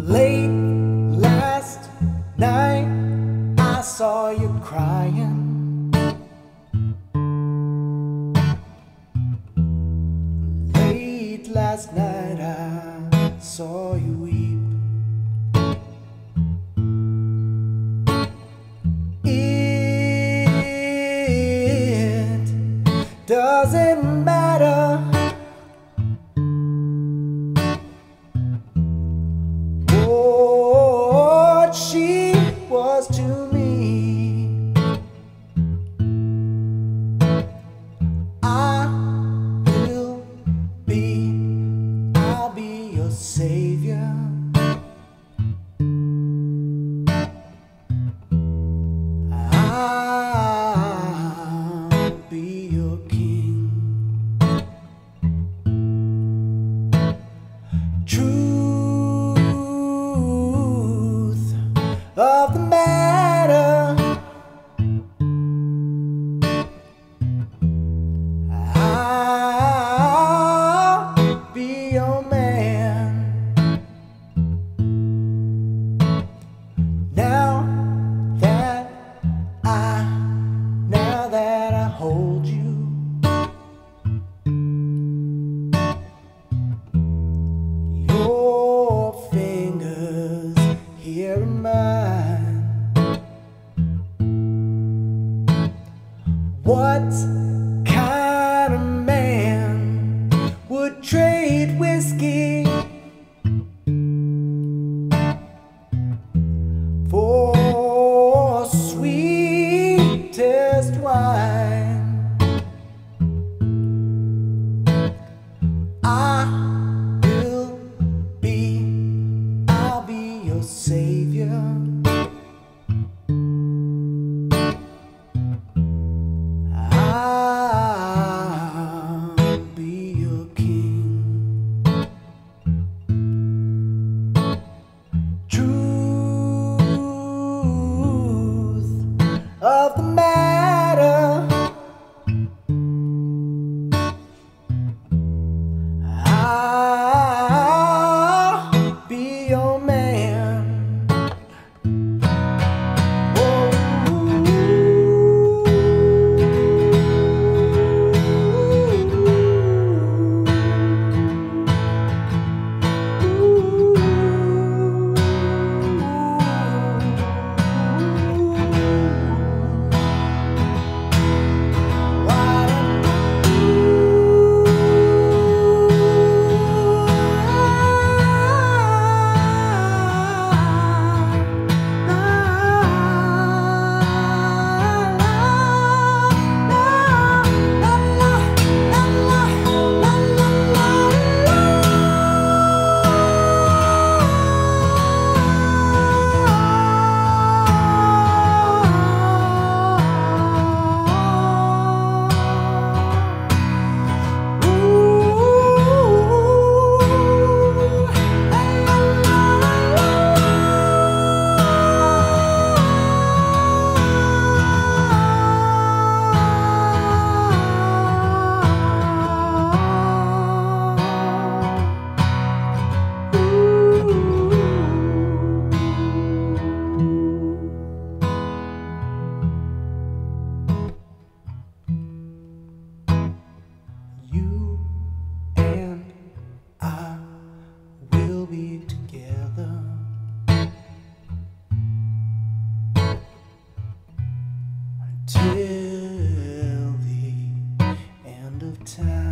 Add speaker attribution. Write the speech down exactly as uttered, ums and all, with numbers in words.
Speaker 1: Late last night I saw you crying. Late last night I saw you weep. It doesn't matter what she was to me. I will be, I'll be your savior. I'll be your king. Truth of the matter, I'll be your man. Now that I, now that I hold you, your fingers here in mine. What kind of man would trade whiskey for sweetest wine? I will be, I'll be your savior. I'll be your king. Truth of the matter, I'll be your man. You and I will be together until the end of time.